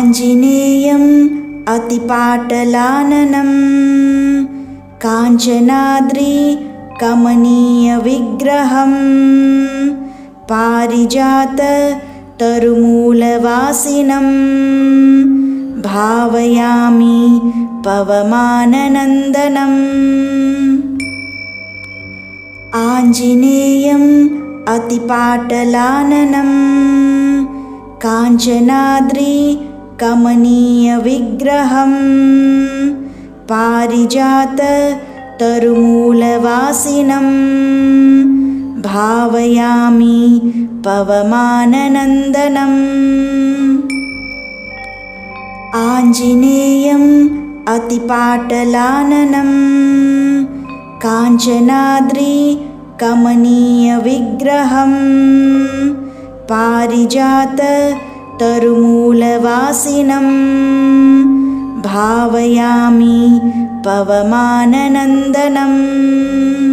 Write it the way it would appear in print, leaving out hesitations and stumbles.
आञ्जनेयम् अतिपाटलाननं काञ्चनाद्रि कमनीयविग्रहं पारिजात तरुमूलवासिनं भावयामि पवमाननन्दनम्। आञ्जनेयम् अतिपाटलाननं काञ्चनाद्रि कमनीयविग्रहं पारिजात तरुमूलवासिनं भावयामि पवमाननन्दनम्। आञ्जनेयम् अतिपाटलाननं काञ्चनाद्रि कमनीयविग्रहं पारिजात तरुमूलवासिनं भावयामि पवमाननन्दनम्।